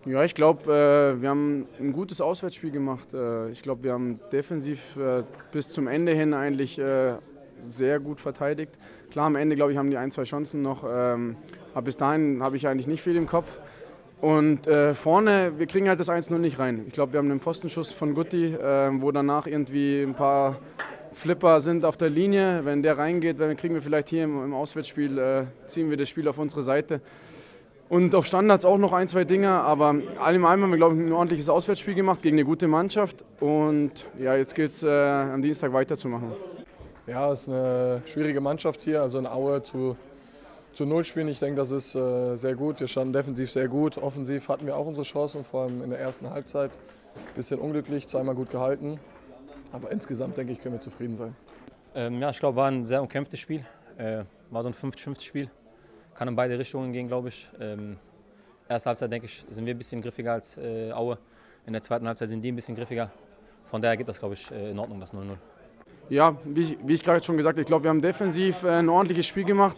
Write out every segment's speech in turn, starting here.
Ja, ich glaube, wir haben ein gutes Auswärtsspiel gemacht. Ich glaube, wir haben defensiv bis zum Ende hin eigentlich sehr gut verteidigt. Klar, am Ende, glaube ich, haben die ein, zwei Chancen noch. Aber bis dahin habe ich eigentlich nicht viel im Kopf. Und vorne, wir kriegen halt das 1-0 nicht rein. Ich glaube, wir haben einen Pfostenschuss von Gutti, wo danach irgendwie ein paar Flipper sind auf der Linie. Wenn der reingeht, dann kriegen wir vielleicht hier im Auswärtsspiel, ziehen wir das Spiel auf unsere Seite. Und auf Standards auch noch ein, zwei Dinge, aber allem haben wir, glaube ich, ein ordentliches Auswärtsspiel gemacht gegen eine gute Mannschaft. Und ja, jetzt gilt es am Dienstag weiterzumachen. Ja, es ist eine schwierige Mannschaft hier, also in Aue zu 0 spielen. Ich denke, das ist sehr gut. Wir standen defensiv sehr gut. Offensiv hatten wir auch unsere Chancen, vor allem in der ersten Halbzeit. Ein bisschen unglücklich, zweimal gut gehalten. Aber insgesamt, denke ich, können wir zufrieden sein. Ja, ich glaube, war ein sehr umkämpftes Spiel. War so ein 50-50-Spiel. Kann in beide Richtungen gehen, glaube ich. Erste Halbzeit, denke ich, sind wir ein bisschen griffiger als Aue. In der zweiten Halbzeit sind die ein bisschen griffiger. Von daher geht das, glaube ich, in Ordnung, das 0-0. Ja, wie ich gerade schon gesagt habe, ich glaube, wir haben defensiv ein ordentliches Spiel gemacht.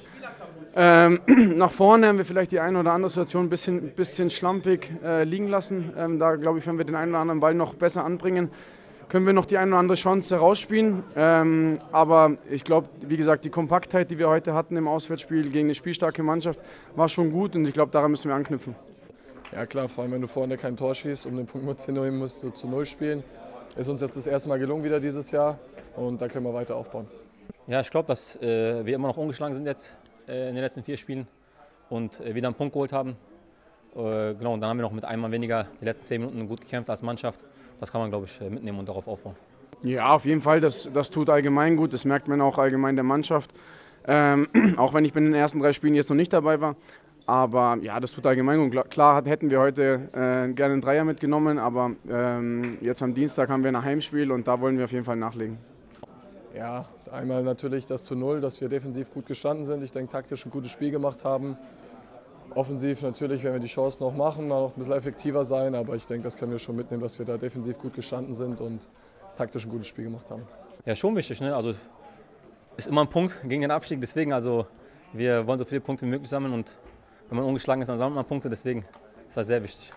Nach vorne haben wir vielleicht die eine oder andere Situation ein bisschen schlampig liegen lassen. Da, glaube ich, wenn wir den einen oder anderen Ball noch besser anbringen, können wir noch die eine oder andere Chance herausspielen. Aber ich glaube, wie gesagt, die Kompaktheit, die wir heute hatten im Auswärtsspiel gegen eine spielstarke Mannschaft, war schon gut und ich glaube, daran müssen wir anknüpfen. Ja klar, vor allem wenn du vorne kein Tor schießt, um den Punkt mitzunehmen, musst du zu 0 spielen. Ist uns jetzt das erste Mal gelungen wieder dieses Jahr und da können wir weiter aufbauen. Ja, ich glaube, dass wir immer noch ungeschlagen sind jetzt in den letzten 4 Spielen und wieder einen Punkt geholt haben. Genau, und dann haben wir noch mit einem Mann weniger die letzten 10 Minuten gut gekämpft als Mannschaft. Das kann man, glaube ich, mitnehmen und darauf aufbauen. Ja, auf jeden Fall, das tut allgemein gut, das merkt man auch allgemein der Mannschaft. Auch wenn ich bei den ersten 3 Spielen jetzt noch nicht dabei war. Aber ja, das tut allgemein gut. Klar hätten wir heute gerne einen Dreier mitgenommen, aber jetzt am Dienstag haben wir ein Heimspiel und da wollen wir auf jeden Fall nachlegen. Ja, einmal natürlich das zu 0, dass wir defensiv gut gestanden sind. Ich denke, taktisch ein gutes Spiel gemacht haben. Offensiv natürlich, wenn wir die Chance noch machen, noch ein bisschen effektiver sein. Aber ich denke, das können wir schon mitnehmen, dass wir da defensiv gut gestanden sind und taktisch ein gutes Spiel gemacht haben. Ja, schon wichtig, ne? Also ist immer ein Punkt gegen den Abstieg. Deswegen, also wir wollen so viele Punkte wie möglich sammeln und wenn man ungeschlagen ist, dann sammelt man Punkte. Deswegen ist das sehr wichtig.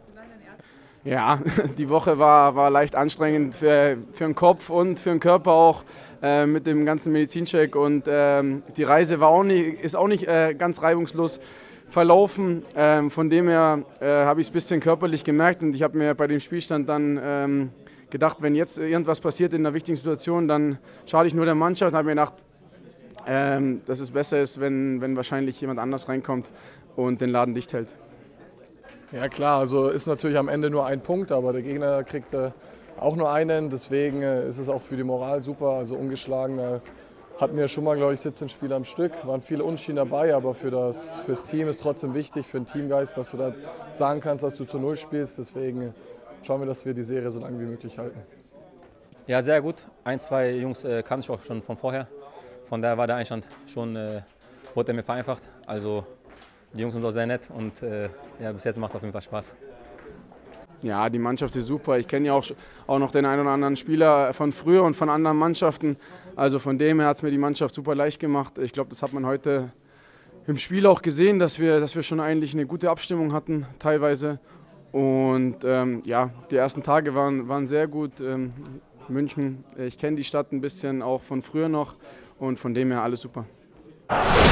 Ja, die Woche war leicht anstrengend für den Kopf und für den Körper auch mit dem ganzen Medizincheck und die Reise ist auch nicht ganz reibungslos verlaufen. Von dem her habe ich es ein bisschen körperlich gemerkt und ich habe mir bei dem Spielstand dann gedacht, wenn jetzt irgendwas passiert in einer wichtigen Situation, dann schade ich nur der Mannschaft und habe mir gedacht, dass es besser ist, wenn wahrscheinlich jemand anders reinkommt und den Laden dicht hält. Ja klar, also ist natürlich am Ende nur ein Punkt, aber der Gegner kriegt auch nur einen. Deswegen ist es auch für die Moral super, also ungeschlagen. Hatten wir schon mal, glaube ich, 17 Spiele am Stück, waren viele Unentschieden dabei, aber fürs Team ist trotzdem wichtig, für den Teamgeist, dass du da sagen kannst, dass du zu 0 spielst. Deswegen schauen wir, dass wir die Serie so lange wie möglich halten. Ja, sehr gut. Ein, zwei Jungs kannte ich auch schon von vorher. Von daher war der Einstand schon, wurde er mir vereinfacht. Also die Jungs sind auch sehr nett und ja, bis jetzt macht es auf jeden Fall Spaß. Ja, die Mannschaft ist super. Ich kenne ja auch noch den einen oder anderen Spieler von früher und von anderen Mannschaften. Also von dem her hat es mir die Mannschaft super leicht gemacht. Ich glaube, das hat man heute im Spiel auch gesehen, dass wir schon eigentlich eine gute Abstimmung hatten teilweise. Und ja, die ersten Tage waren sehr gut. München, ich kenne die Stadt ein bisschen auch von früher noch und von dem her alles super.